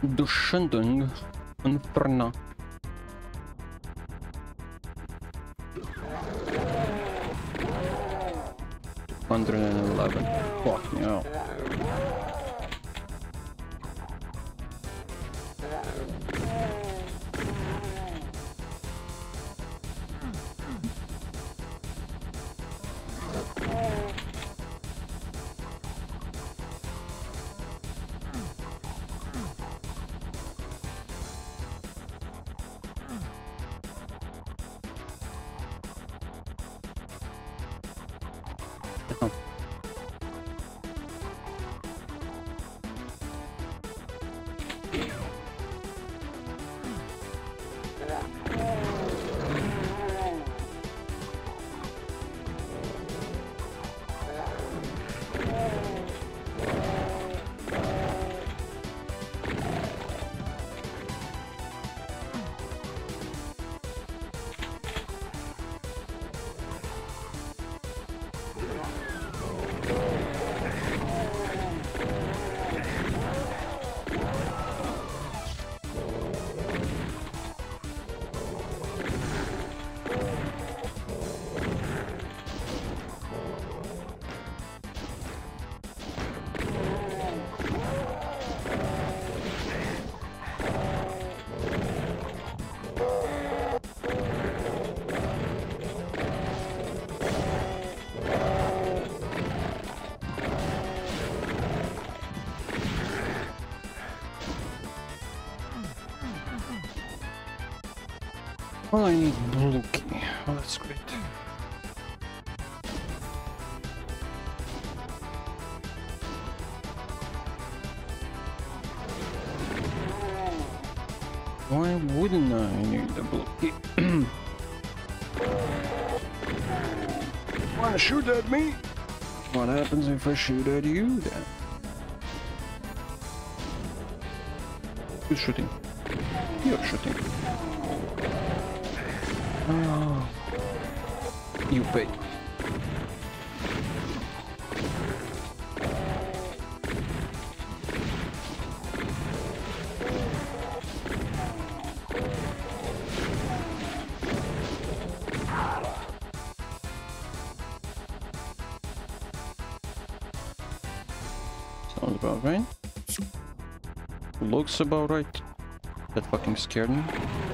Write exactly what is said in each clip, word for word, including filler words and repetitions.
Descending Inferno. one hundred eleven. Fuck me out. Oh, I need blue key. Oh, that's great. Why wouldn't I need the blue key? Wanna shoot at me? What happens if I shoot at you then? Who's shooting? You're shooting. Oh, you pay. Sounds about right. Looks about right. That fucking scared me.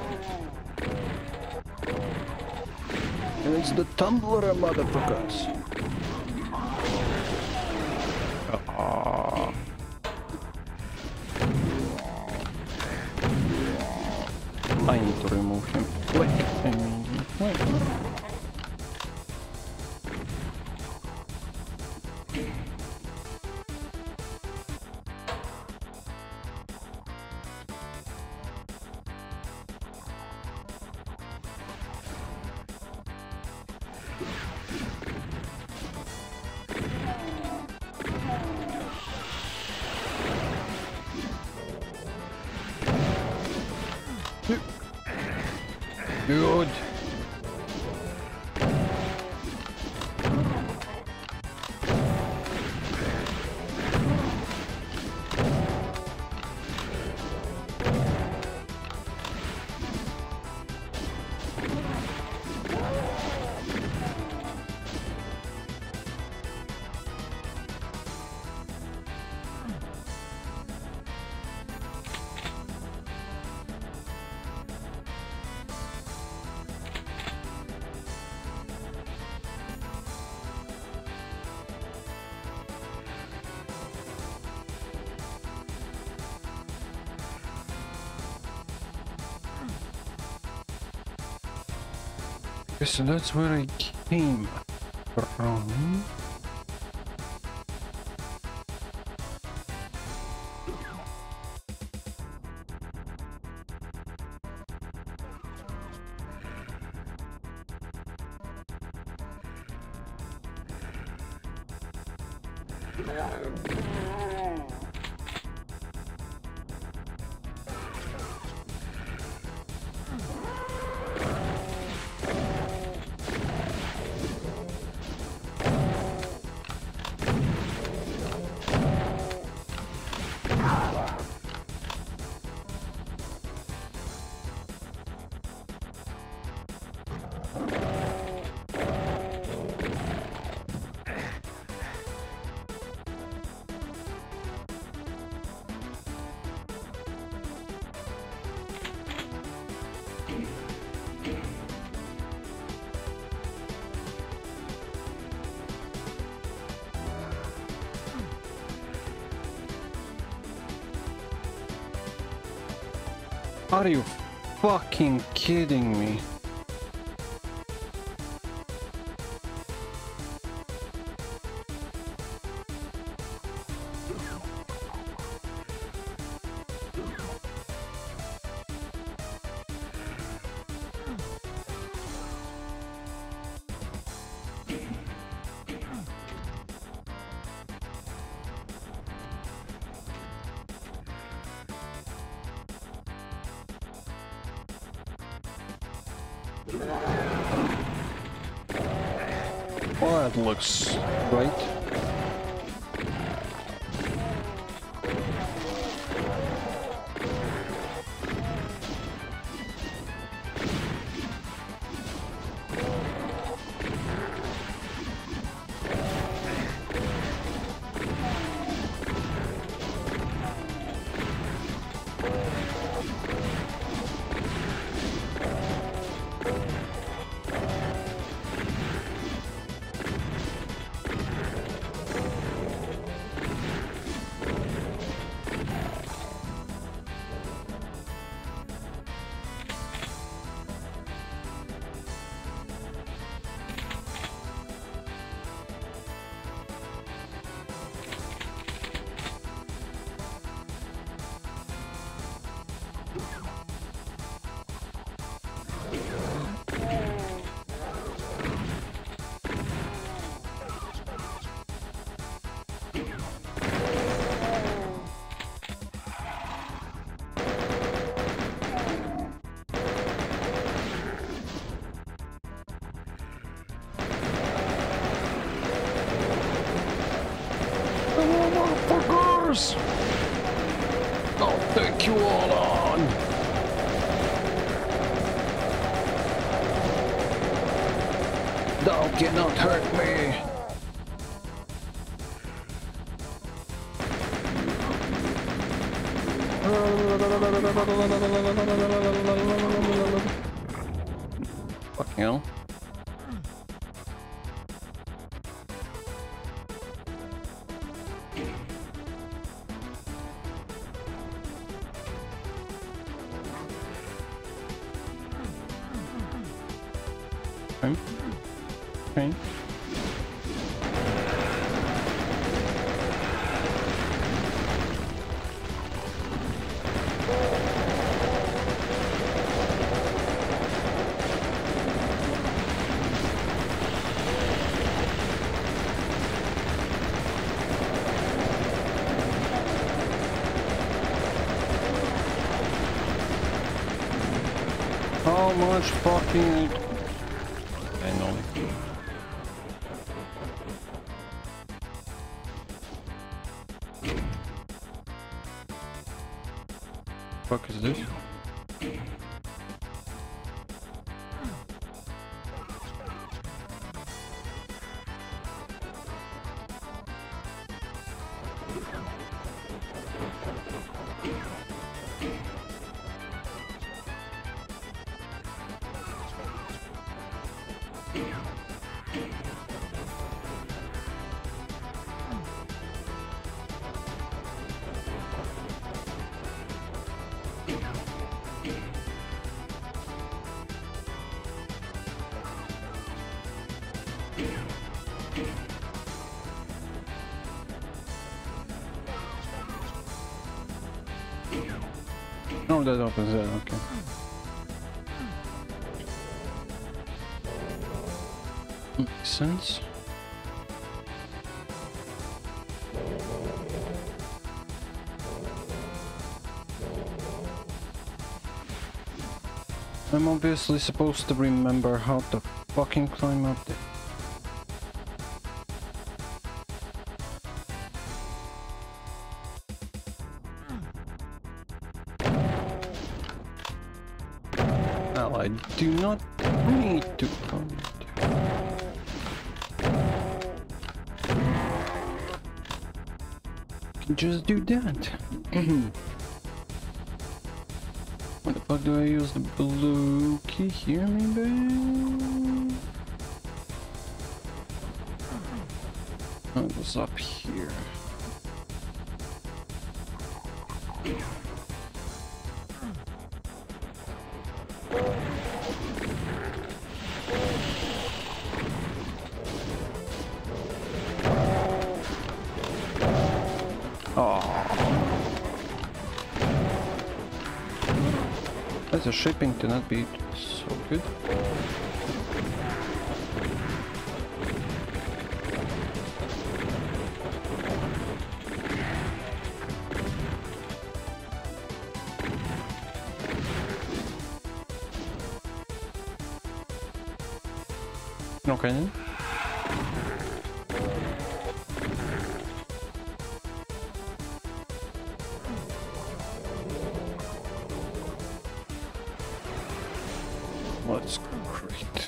And it's the tumbler, motherfuckers. Uh, I need to remove him. Wait, I mean, wait. Good. Okay, so that's where I came from. Are you fucking kidding me? Well, that looks right. Motherfuckers! I'll take you all on! Thou cannot hurt me! Fucking hell. Okay. Okay. How much fucking... I know. Fuck is this? No, that opens it, okay. Makes sense. I'm obviously supposed to remember how to fucking climb up there. I do not need to come. Can just do that. What the fuck do I use the blue key here, maybe? Oh, it was up here. That's a shipping to not be so good. Okay then. Let's go great.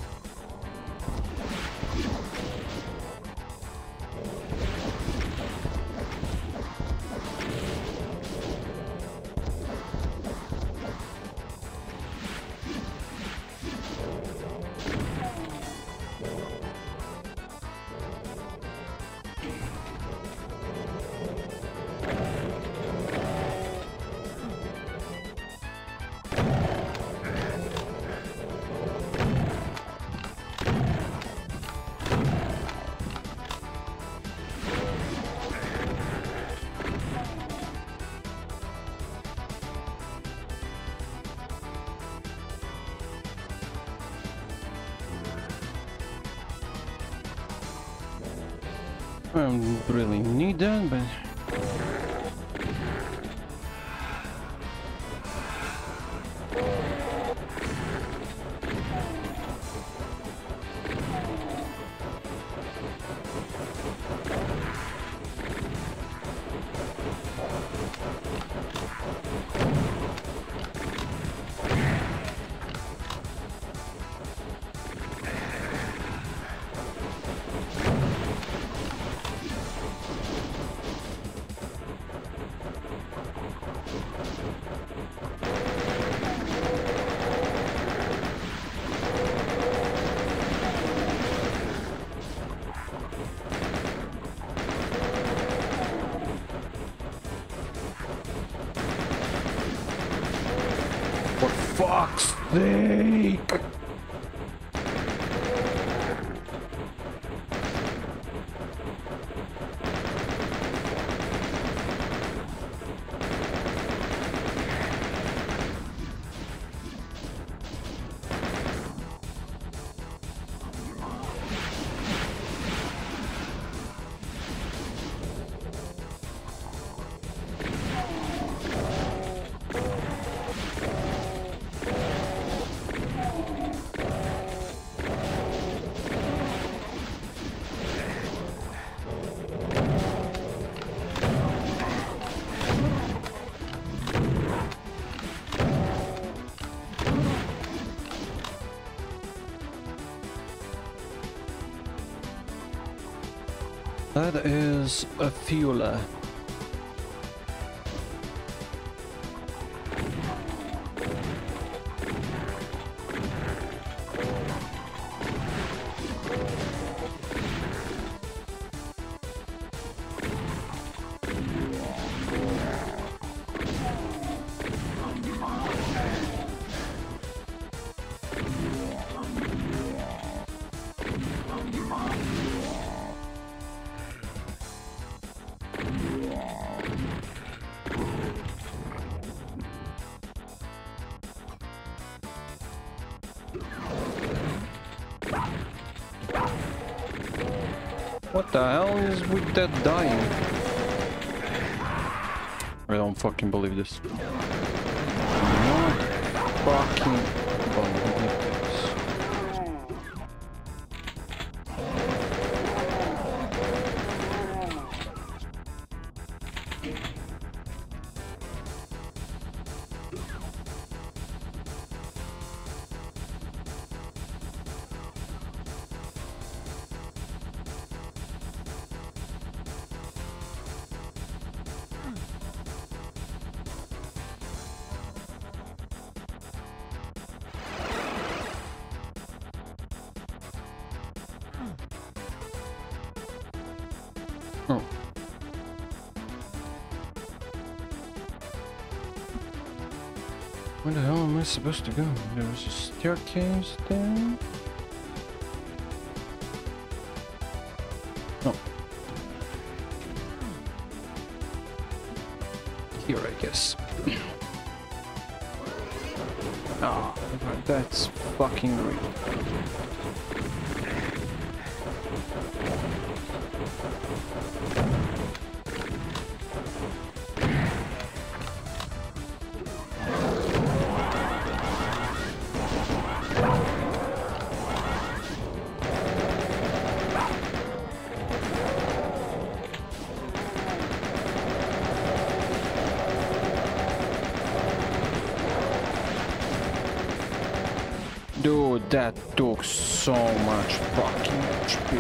I don't really need that, but for fuck's sake! That is a fueler. What the hell is with that dying? I don't fucking believe this. Not fucking believe this. Where the hell am I supposed to go? There's a staircase there. No. Here, I guess. Ah, oh, that's fucking great. Dude, that took so much fucking H P.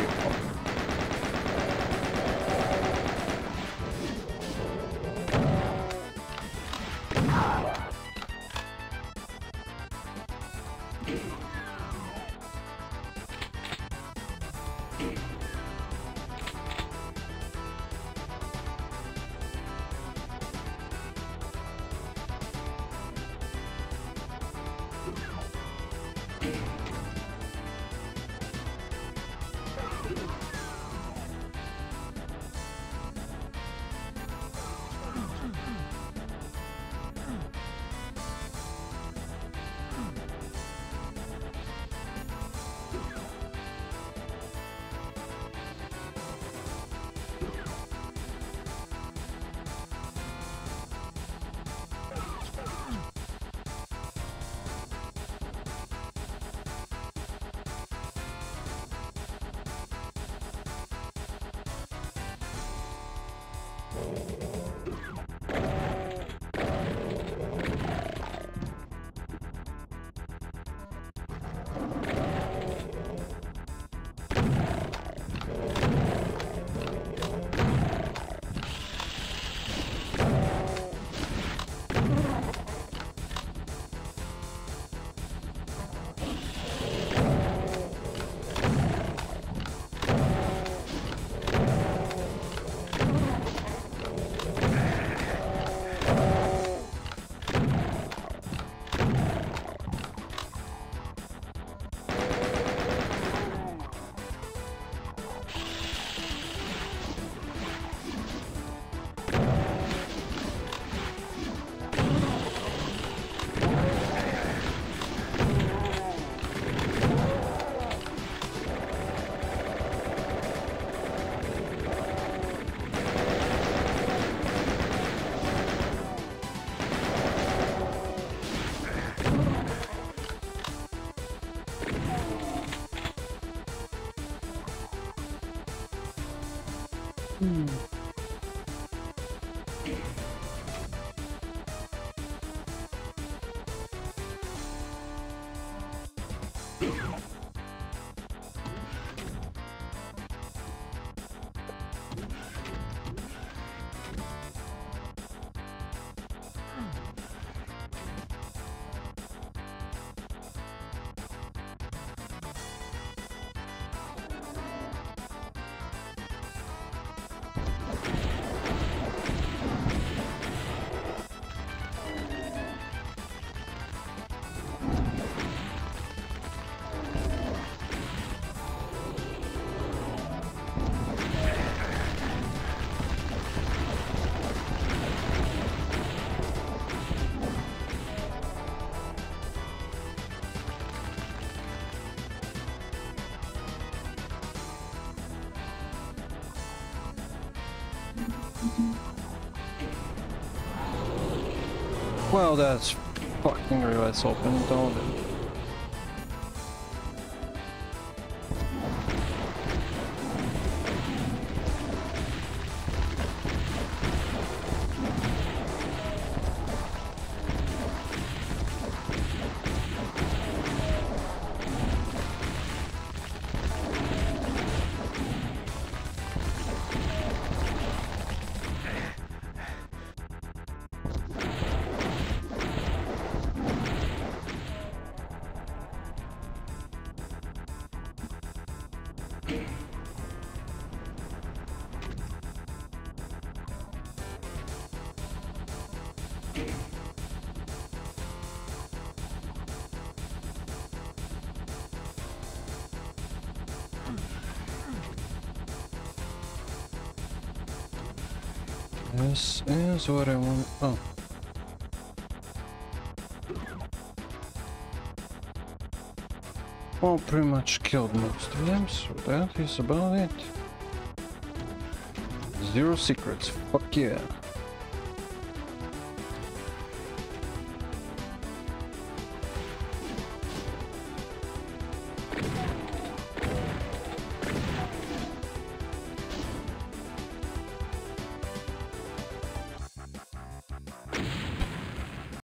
Hmm. Well, that's fucking real. It's open, don't it? This is what I want. Oh. Well, pretty much killed most of them, so that is about it. Zero secrets. Fuck yeah.